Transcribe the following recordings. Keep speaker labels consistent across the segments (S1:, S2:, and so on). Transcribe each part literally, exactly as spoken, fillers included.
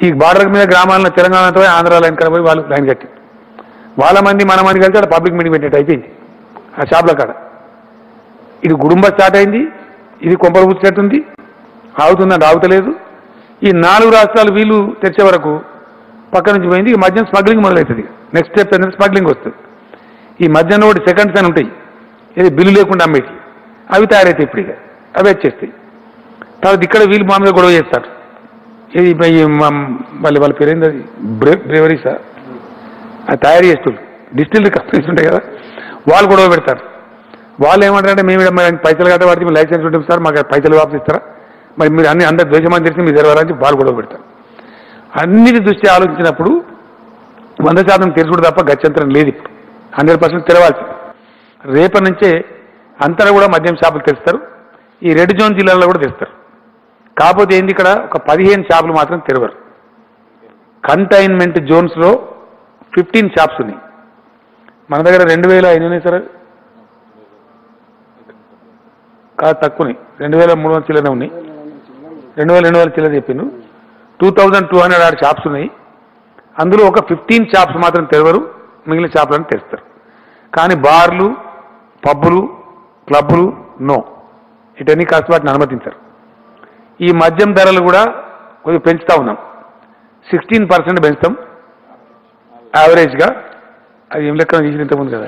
S1: ఈ బార్డర్ మీద గ్రామాల్లో తెలంగాణతో ఆంధ్ర లైన్ కడ పోయి వాళ్ళు లైన్ కట్టి వాళ్ళ మంది మన మంది కలిసి అక్కడ పబ్లిక్ మీటింగ్ పెట్టినట్టు అయిపోయింది ఆ షాప్ల కాడ. ఇది గుడుంబ స్టార్ట్ అయింది, ఇది కొంపలు పుచ్చినట్టుంది, ఆగుతుందంటే ఆగుతలేదు. ఈ నాలుగు రాష్ట్రాలు వీళ్ళు తెచ్చే వరకు పక్క నుంచి పోయింది. ఈ మద్యం స్మగ్లింగ్ మొదలవుతుంది. నెక్స్ట్ స్టెప్ ఏంటంటే స్మగ్లింగ్ వస్తుంది. ఈ మద్యం ఒకటి సెకండ్స్ అని ఉంటాయి, ఇది బిల్లు లేకుండా అమ్మేటి, అవి తయారవుతాయి. ఇప్పుడు ఇక అవి వచ్చేస్తాయి. తర్వాత ఇక్కడ వీళ్ళు మామూలుగా గొడవ చేస్తారు. ఇది మళ్ళీ వాళ్ళ పేరేంది, అది బ్రే బ్రేవరీసా అది తయారు చేస్తారు, డిస్టిలరీ కంపెనీస్ ఉంటాయి కదా, వాళ్ళు గొడవ పెడతారు. వాళ్ళు ఏమంటారంటే మేము పైసలు కట్ట వాడితే మీరు లైసెన్స్ ఉంటుంది సార్, మాకు పైసలు వాపసు ఇస్తారా, మరి మీరు అన్ని అందరు ద్వేషమని తెలిసి మీరు తెరవాలని వాళ్ళు గొడవ పెడతారు. అన్నిటి దృష్టి ఆలోచించినప్పుడు వంద శాతం తెరుచుడు తప్ప గత్యంతరం లేదు. ఇప్పుడు హండ్రెడ్ పర్సెంట్ తెరవాల్సి. రేపటి నుంచే అంతటా కూడా మద్యం షాపులు తెరుస్తారు. ఈ రెడ్ జోన్ జిల్లాలో కూడా తెరుస్తారు. కాకపోతే ఏంది, ఇక్కడ ఒక పదిహేను షాపులు మాత్రం తెరవరు. కంటైన్మెంట్ జోన్స్లో ఫిఫ్టీన్ షాప్స్ ఉన్నాయి. మన దగ్గర రెండు వేల ఎన్ని ఉన్నాయి సార్, కాదు తక్కువని, రెండు వేల మూడు వందల చిల్లర ఉన్నాయి, రెండు వేల రెండు వేల చిల్లర చెప్పిండు. టూ థౌజండ్ టూ హండ్రెడ్ ఆరు షాప్స్ ఉన్నాయి. అందులో ఒక ఫిఫ్టీన్ షాప్స్ మాత్రం తెరవరు, మిగిలిన షాపులను తెరుస్తారు. కానీ బార్లు, పబ్బులు, క్లబ్బులు నో, ఇటన్నీ కాస్త వాటిని అనుమతించారు. ఈ మద్యం ధరలు కూడా కొద్దిగా పెంచుతూ ఉన్నాం, సిక్స్టీన్ పర్సెంట్ పెంచుతాం యావరేజ్గా. అది ఏం లెక్కన తీసిన ఇంతకుముందు కదా,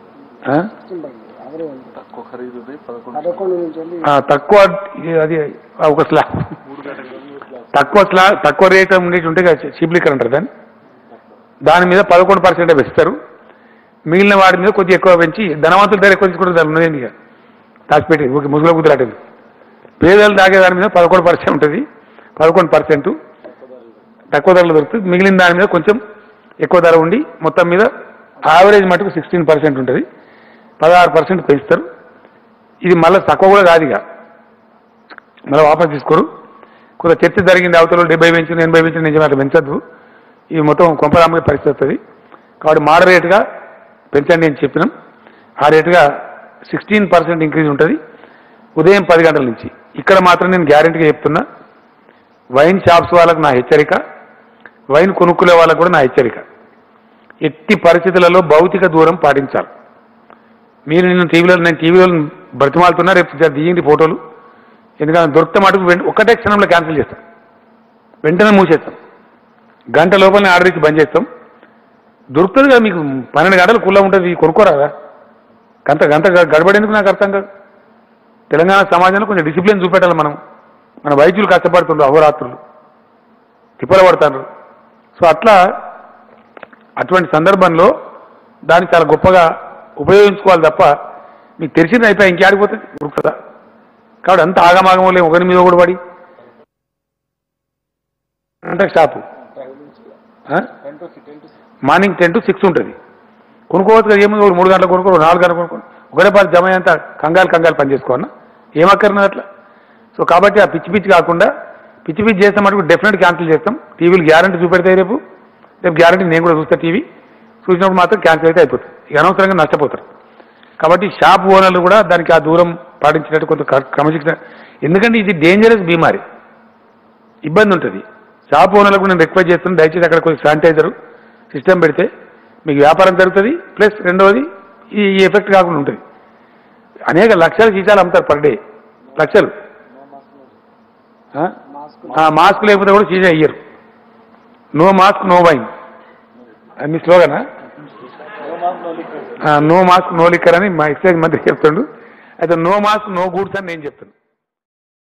S1: తక్కువ అది ఒక స్లాబ్ తక్కువ స్లా తక్కువ రేట్ ఉండేటి ఉంటే చీప్ లిక్కర్ అంటారు దాన్ని, దాని మీద పదకొండు పర్సెంటే పెంచుతారు. మిగిలిన వాడి మీద కొద్దిగా ఎక్కువ పెంచి ధనవంతుల దగ్గర ఎక్కువ తీసుకుంటారు. దాని ఉన్నదేంటి ఇక దాచిపెట్టి ఓకే ముసుగులో కుదిరాటది. పేదలు తాగే దాని మీద పదకొండు పర్సెంట్ ఉంటుంది, పదకొండు పర్సెంట్ తక్కువ ధరలో దొరుకుతుంది. మిగిలిన దాని మీద కొంచెం ఎక్కువ ధర ఉండి మొత్తం మీద యావరేజ్ మటుకు సిక్స్టీన్ పర్సెంట్ ఉంటుంది, పదహారు పర్సెంట్ పెంచుతారు. ఇది మళ్ళీ తక్కువ కూడా కాదు, ఇక మళ్ళీ వాపస్ తీసుకోరు. కొంత చర్చ జరిగింది, అవతల డెబ్బై పెంచిన ఎనభై పెంచిన నిజమే అట్లా పెంచద్దు, ఇవి మొత్తం కొంపరామ్మ పరిస్థితి వస్తుంది. కాబట్టి మోడరేట్గా పెంచండి అని చెప్పినాం. ఆ రేటుగా సిక్స్టీన్ పర్సెంట్ ఇంక్రీజ్ ఉంటుంది ఉదయం పది గంటల నుంచి. ఇక్కడ మాత్రం నేను గ్యారెంటీగా చెప్తున్నా, వైన్ షాప్స్ వాళ్ళకు నా హెచ్చరిక, వైన్ కొనుక్కునే వాళ్ళకు కూడా నా హెచ్చరిక, ఎట్టి పరిస్థితులలో భౌతిక దూరం పాటించాలి. మీరు నిన్ను టీవీలో నేను టీవీలో బ్రతిమాలుతున్నా, రేపు దిగింది ఫోటోలు, ఎందుకంటే దొరికితే మటుకు ఒకటే క్షణంలో క్యాన్సిల్ చేస్తాం, వెంటనే మూసేస్తాం, గంట లోపలనే ఆర్డర్ ఇచ్చి బంద్ చేస్తాం. దొరుకుతుంది కదా మీకు, పన్నెండు గంటలు కుల్ల ఉంటుంది, కొనుక్కోరాదా? గంట గంట గడబడేందుకు నాకు అర్థం కాదు. తెలంగాణ సమాజంలో కొంచెం డిసిప్లిన్ చూపెట్టాలి మనం. మన వైద్యులు కష్టపడుతుండ్రు, అహోరాత్రులు తిప్పలు పడతారు. సో అట్లా అటువంటి సందర్భంలో దాన్ని చాలా గొప్పగా ఉపయోగించుకోవాలి తప్ప మీకు తెలిసింది అయిపోయి ఇంకేడిపోతుంది దొరుకుతుందా? కాబట్టి అంత ఆగమాగం లేవు, ఒకరి మీద కూడా పడి అంటే stop morning ten to six ఉంటుంది. కొనుక్కోవచ్చు కదా, ఏముంది మూడు గంటలకు కొనుక్కో, నాలుగు గంటలు కొనుక్కో, ఒకటే పాటు జమ అంతా కంగాలు కంగాలు పని చేసుకోవాలన్నా ఏమక్కర్నది అట్లా. సో కాబట్టి ఆ పిచ్చి పిచ్చి కాకుండా, పిచ్చి పిచ్చి చేస్తే మటుకు డెఫినెట్ క్యాన్సిల్ చేస్తాం. టీవీలు గ్యారంటీ చూపెడతాయి, రేపు రేపు గ్యారంటీ నేను కూడా చూస్తా. టీవీ చూసినప్పుడు మాత్రం క్యాన్సిల్ అయితే అయిపోతుంది, ఇక అనవసరంగా నష్టపోతారు. కాబట్టి షాప్ ఓనర్లు కూడా దానికి ఆ దూరం పాటించినట్టు కొంత క్రమశిక్షణ, ఎందుకంటే ఇది డేంజరస్ బీమారి, ఇబ్బంది ఉంటుంది. షాప్ ఓనర్లకు నేను రిక్వెస్ట్ చేస్తున్నాను, దయచేసి అక్కడ కొంచెం శానిటైజర్ సిస్టమ్ పెడితే మీకు వ్యాపారం జరుగుతుంది, ప్లస్ రెండవది ఈ ఎఫెక్ట్ కాకుండా ఉంటుంది. అనేక లక్షల సీసాలు అమ్ముతారు పర్ డే, లక్షలు. మాస్క్ లేకపోతే కూడా సీసా అయ్యారు. నో మాస్క్ నో వైన్ అది మీ స్లోగనా? నో మాస్క్ నో లిక్కర్ అని మా ఎక్సైజ్ మంత్రి చెప్తుండు. అయితే నో మాస్క్ నో గూడ్స్ అని నేను చెప్తాను.